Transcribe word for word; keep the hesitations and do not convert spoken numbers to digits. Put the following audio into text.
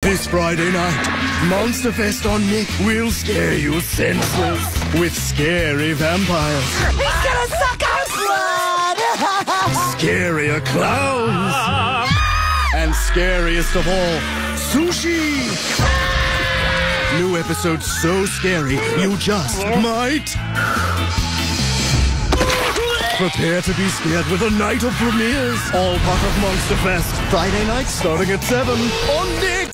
This Friday night, Monster Fest on Nick will scare you senseless with scary vampires. He's gonna suck our blood! Scarier clowns! And scariest of all, sushi! New episodes so scary, you just might. Prepare to be scared with a night of premieres. All part of Monster Fest. Friday night starting at seven on Nick.